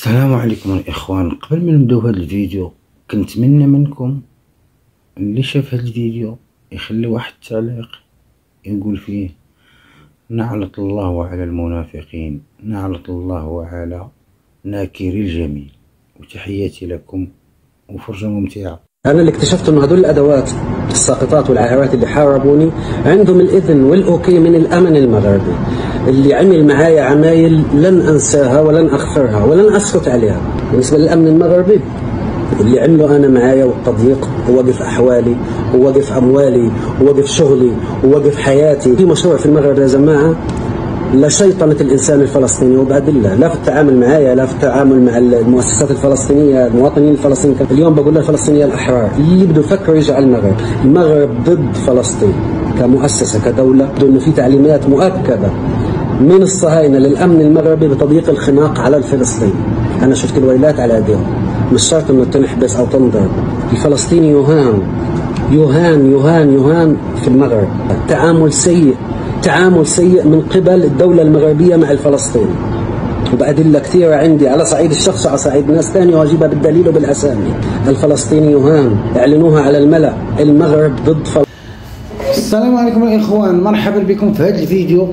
السلام عليكم الاخوان. قبل ما نبداو هذا الفيديو كنتمنى منكم اللي شاف هذا الفيديو يخلي واحد التعليق يقول فيه نعلة الله على المنافقين، نعلة الله على ناكري الجميل. وتحياتي لكم وفرجة ممتعة. أنا اللي اكتشفت إنه هدول الأدوات الساقطات والعاهرات اللي حاربوني عندهم الإذن والأوكي من الأمن المغربي، اللي عمل معايا عمايل لن أنساها ولن أغفرها ولن أسكت عليها بالنسبة للأمن المغربي. اللي عمله أنا معايا والتضييق ووقف أحوالي ووقف أموالي ووقف شغلي ووقف حياتي. في مشروع في المغرب يا جماعة لشيطنة الإنسان الفلسطيني وبأدلة، لا في التعامل معايا لا في التعامل مع المؤسسات الفلسطينية، المواطنين الفلسطينيين. اليوم بقول للفلسطينيين الأحرار اللي بده يفكروا يجوا على المغرب ضد فلسطين كمؤسسة كدولة، بده إنه في تعليمات مؤكدة من الصهاينة للأمن المغربي بتضييق الخناق على الفلسطيني. أنا شفت الويلات على أيديهم، مش شرط إنه تنحبس أو تنضرب. الفلسطيني يهان يهان يهان يهان في المغرب، تعامل سيء، تعامل سيء من قبل الدولة المغربية مع الفلسطيني، وبأدلة كثيرة عندي على صعيد الشخص وعلى صعيد ناس ثانية وأجيبها بالدليل وبالأسامي. الفلسطيني يهان، اعلنوها على الملأ، المغرب ضد فلسطين. السلام عليكم الإخوان، مرحبا بكم في هذا الفيديو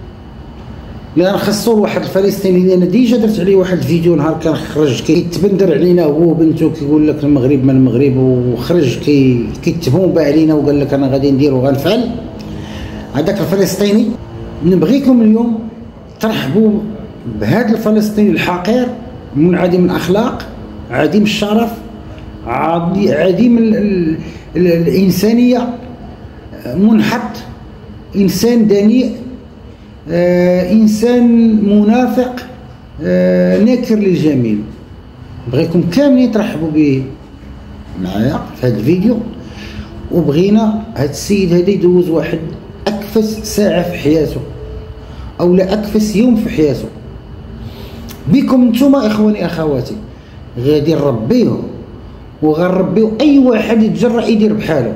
اللي غنخصو لواحد الفلسطيني اللي انا ديجا درت عليه واحد الفيديو نهار كان خرج كيتبندر علينا هو وبنته، كيقول لك المغرب ما المغرب، وخرج كيتبومبا علينا وقال لك انا غادي ندير وغنفعل. هذاك الفلسطيني نبغيكم اليوم ترحبوا بهذا الفلسطيني الحقير، منعدم الاخلاق، عديم الشرف، عديم الانسانيه، منحط، انسان دنيء، انسان منافق، ناكر للجميل. بغيكم كاملين ترحبوا به معايا في هذا الفيديو. وبغينا هذا السيد هذا يدوز واحد اكفس ساعه في حياته او لا اكفس يوم في حياته بكم نتوما اخواني اخواتي. غادي نربيوه وغنربيو اي واحد يتجرأ يدير بحاله.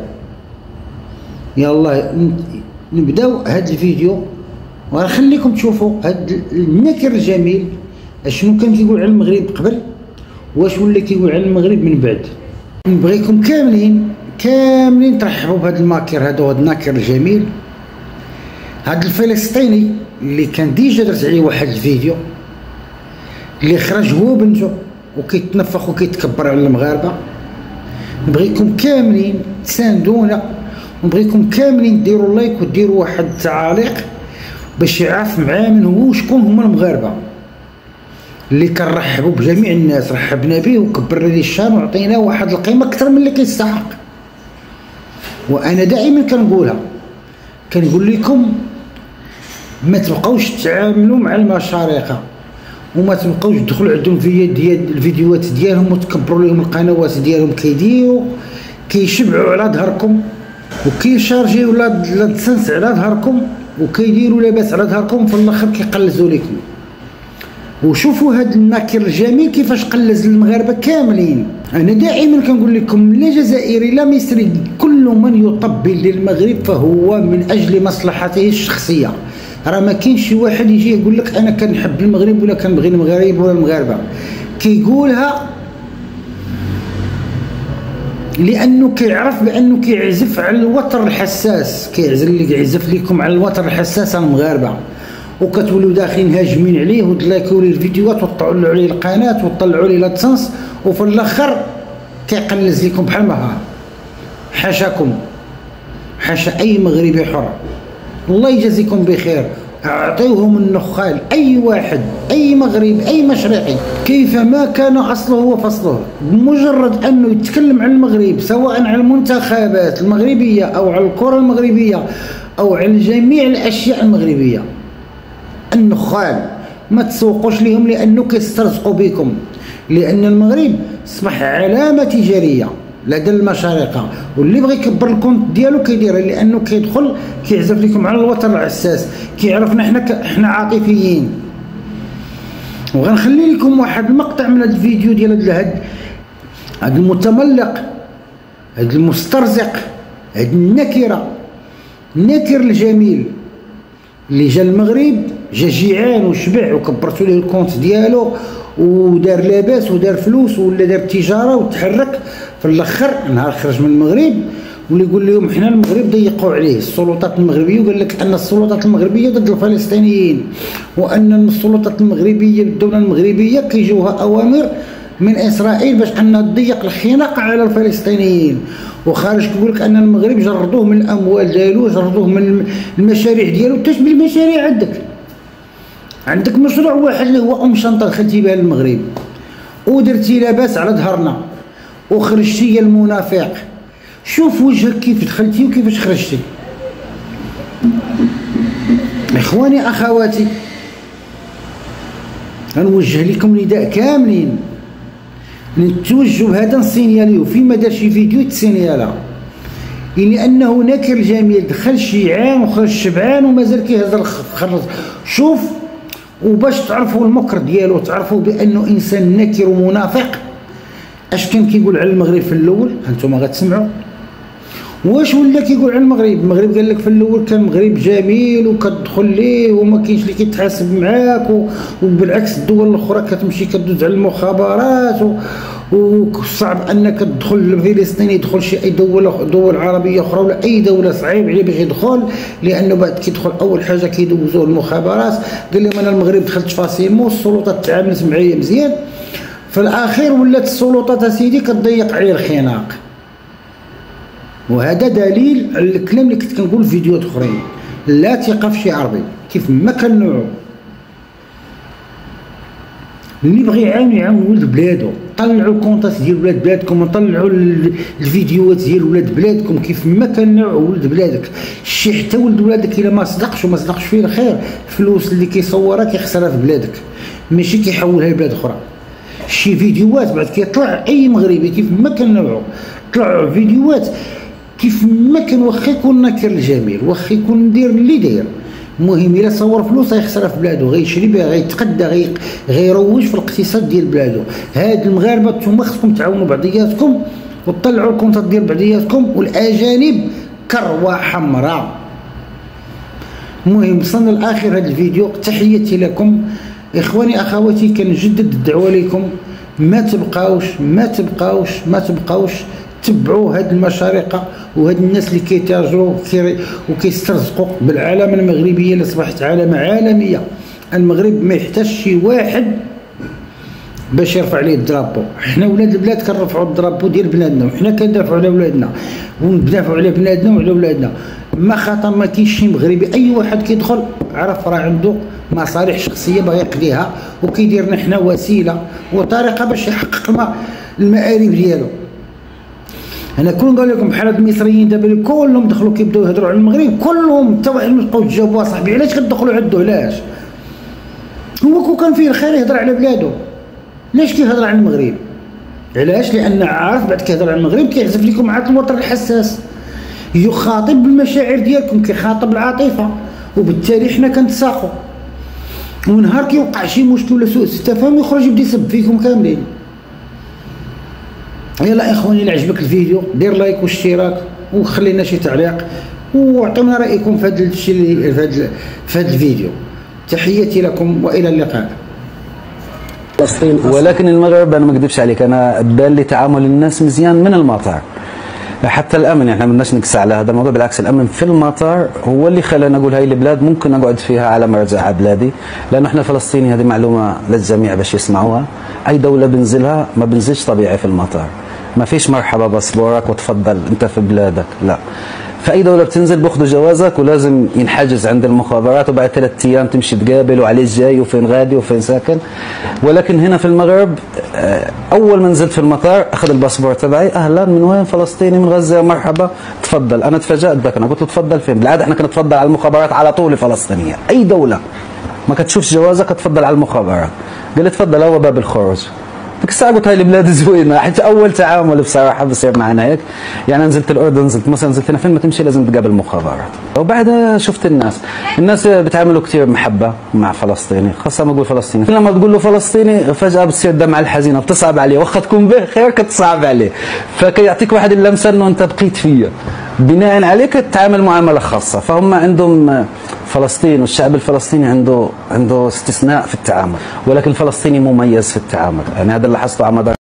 يلا نبداو هذا الفيديو وغنخليكم تشوفوا هذا النكر الجميل اشنو كان كيقول على المغرب قبل واش ولا كيقول على المغرب من بعد. نبغيكم كاملين ترحبوا بهذا الماكر هذا، هذا الناكر الجميل، هذا الفلسطيني اللي كان ديجا درت عليه واحد الفيديو اللي خرج هو وبنته وكيتنفخ وكيتكبر على المغاربه. نبغيكم كاملين تساندونا، ونبغيكم كاملين ديروا لايك وديروا واحد التعاليق باش يعرف معاه من هو وشكون هما المغاربه اللي كنرحبوا بجميع الناس. رحبنا به وكبرنا ليه الشان وعطيناه واحد القيمه اكثر من اللي كيستحق. وانا دائما كنقولها، كنقول لكم ما تبقاوش تعاملوا مع المشارقه وما تبقاوش تدخلوا عندهم في الفيديوهات ديالهم وتكبروا لهم القنوات ديالهم. كيديروا كيشبعوا على ظهركم وكيشارجيو لادسنس على ظهركم وكيديروا لاباس على ظهركم، في الاخر كيقلزوا لكم. وشوفوا هذا الناكر الجميل كيفاش قلز المغاربه كاملين. انا دائما كنقول لكم لا جزائري لا مصري، كل من يطبل للمغرب فهو من اجل مصلحته الشخصيه. راه ما كاينش شي واحد يجي يقول لك انا كنحب المغرب ولا كنبغي المغرب ولا المغاربه، كيقولها لانه كيعرف بانه كيعزف على الوتر الحساس، كيعزف لكم على الوتر الحساس المغاربه، وكتولوا داخلين هاجمين عليه وتلايكوا ليه الفيديوهات وتطلعوا عليه القناه وتطلعوا ليه لادسنس، وفي الاخر كيقلز لكم بحال ما ها. حاشاكم، حاشا اي مغربي حر. الله يجازيكم بخير. اعطيوهم النخال اي واحد، اي مغربي اي مشرقي كيفما كان اصله وفصله، بمجرد انه يتكلم عن المغرب سواء على المنتخبات المغربيه او على الكره المغربيه او على جميع الاشياء المغربيه، النخال ما تسوقوش لهم لانه كيسترزقوا بكم. لان المغرب اصبح علامه تجاريه لدى المشارقه، واللي بغى يكبر الكونت ديالو كيديرها لانه كيدخل كيعزف لكم على الوتر الحساس، كيعرفنا حنا عاطفيين. وغنخلي لكم واحد المقطع من هذا الفيديو ديال هذا المتملق، هذا المسترزق، هذا النكر الجميل اللي جا المغرب جا جيعان وشبع وكبرتوا ليه الكونت ديالو ودار لاباس ودار فلوس ولا دار تجاره وتحرك. في الاخر نهار خرج من المغرب واللي يقول لهم حنا المغرب ضيقوا عليه السلطات المغربيه، وقال لك ان السلطات المغربيه ضد الفلسطينيين، وان السلطات المغربيه بالدوله المغربيه كيجيوها اوامر من اسرائيل باش انها تضيق الخناق على الفلسطينيين. وخارج كيقول لك ان المغرب جردوه من الاموال ديالو، جردوه من المشاريع ديالو. انت شبيه المشاريع عندك مشروع واحد اللي هو شنطه دخلتي بها للمغرب ودرتي لاباس على ظهرنا وخرجتي يا المنافق. شوف وجهك كيف دخلتي وكيفاش خرجتي. اخواني اخواتي، غنوجه لكم نداء كاملين نتوجهوا بهذا السينياليو فيما دار شي فيديو يتسينيالا، لانه ناكر الجميل دخل شيعان وخرج شبعان ومازال كيهز خرج. شوف، وباش تعرفوا المكر ديالو تعرفوا بانه انسان ناكر ومنافق. اش كان كيقول على المغرب في الاول؟ هانتوما غتسمعوا واش ولا كيقول على المغرب. المغرب قال لك في الاول كان مغرب جميل وكتدخل ليه وما كاينش اللي كيتحاسب معاك، وبالعكس الدول الاخرى كتمشي كدوز على المخابرات، وصعب انك تدخل الفلسطيني يدخل شي اي دول عربيه اخرى ولا اي دوله صعيب عليه باش يدخل، لانه بعد كيدخل اول حاجه كيدوزوه المخابرات. قال لهم انا المغرب دخلت فاسيمو، السلطات تعاملت معايا مزيان. في الاخير ولات السلطات اسيدي كتضيق عليه الخناق. وهذا دليل على الكلام اللي كنت كنقول في فيديوهات اخرين، لا ثقه في شي عربي كيف ما كان نوعو. اللي بغى يعاون ولد بلادو. طلعوا الكونتات ديال ولاد بلادكم وطلعوا الفيديوهات ديال ولاد بلادكم كيف ما كان نوعو ولد بلادك. شي حتى ولد بلادك الا ما صدقش وما صدقش فيه الخير، الفلوس اللي كيصورها كيخسرها في بلادك ماشي كيحولها لبلاد اخرى. شي فيديوهات بعد كيطلع اي مغربي كيف ما كان نوعو، طلعوا فيديوهات كيف ما كان، واخا يكون ناكر الجميل، واخا يكون مدير اللي داير، المهم الا صور فلوس غيخسرها في بلادو، غيشري بها، غيتقدى، غيروج في الاقتصاد ديال بلادو. هاد المغاربه نتوما خصكم تعاونوا بعضياتكم وتطلعوا الكونتات ديال بعضياتكم، والاجانب كروه حمراء. المهم وصلنا لاخر هذا الفيديو، تحياتي لكم اخواني اخواتي. كنجدد الدعوه لكم، ما تبقاوش تبعوا هاد المشارقه وهاد الناس اللي كيتاجروا وكيسترزقوا بالعلامه المغربيه اللي اصبحت علامه عالميه. المغرب ما يحتاجش شي واحد باش يرفع عليه الدرابو. حنا ولاد البلاد كنرفعوا الدرابو ديال بلادنا، وحنا كندافعوا على ولادنا وندافعوا على بلادنا وعلى ولادنا. ما خاطر ما كاينش شي مغربي، اي واحد كيدخل عرف راه عنده مصالح شخصيه باغي يقضيها وكيديرنا حنا وسيله وطريقه باش يحقق المآرب ديالو. انا كون نقول لكم بحال هاد المصريين دابا كلهم دخلوا كيبداو يهضروا على المغرب، كلهم حتى واحد ما بقاو تجاوبوا صاحبي علاش كتدخلوا عندو، علاش هو كون كان فيه الخير يهضر على بلادو، علاش كيهضر على المغرب؟ علاش؟ لان عارف بعد كيهضر على المغرب كيعزف لكم عاد الوتر الحساس، يخاطب بالمشاعر ديالكم، كيخاطب العاطفه، وبالتالي حنا كنتساقوا. ونهار كيوقع شي مشكل ولا سوء التفاهم يخرج يبدا يسب فيكم كاملين. يلا اخواني اللي عجبك الفيديو دير لايك واشتراك وخلينا شي تعليق وعطونا رايكم في هذا الشيء في هذا الفيديو. تحياتي لكم والى اللقاء. ولكن المغرب انا ما اكذبش عليك، انا بان لي تعامل الناس مزيان من المطار حتى الامن. يعني احنا ما بدناش نكس على هذا الموضوع، بالعكس الامن في المطار هو اللي خلاني اقول هاي البلاد ممكن اقعد فيها على ما ارجع على بلادي، لانه احنا فلسطيني. هذه معلومه للجميع باش يسمعوها. اي دوله بنزلها ما بنزلش طبيعي في المطار، ما فيش مرحبا باسبورك وتفضل انت في بلادك، لا. في اي دوله بتنزل بياخذوا جوازك ولازم ينحجز عند المخابرات، وبعد 3 ايام تمشي تقابل وعليه جاي وفين غادي وفين ساكن. ولكن هنا في المغرب اول ما نزلت في المطار اخذ الباسبور تبعي، اهلا من وين؟ فلسطيني من غزه، مرحبا تفضل. انا تفاجات ذاك، انا قلت له تفضل فين؟ بالعاده احنا كنتفضل على المخابرات على طول الفلسطينيه، اي دوله ما كتشوفش جوازك تفضل على المخابرات. قال لي تفضل هو باب الخروج. ديك الساعه قلت هاي البلاد زوينه، حيت اول تعامل بصراحه بصير معنا هيك. يعني نزلت الاردن، نزلت مثلا، نزلت هنا فين ما تمشي لازم تقابل المخابرات. وبعدها شفت الناس بتعاملوا كثير محبه مع فلسطيني، خاصه ما اقول فلسطيني. لما تقول له فلسطيني فجاه بتصير دمعه الحزينه، بتصعب عليه، واخا تكون به خير كتصعب عليه، فكيعطيك واحد اللمسه انه انت بقيت فيا، بناء عليك تتعامل معامله خاصه. فهم عندهم فلسطين والشعب الفلسطيني عنده استثناء في التعامل، ولكن الفلسطيني مميز في التعامل. يعني هذا اللي لاحظته على مدار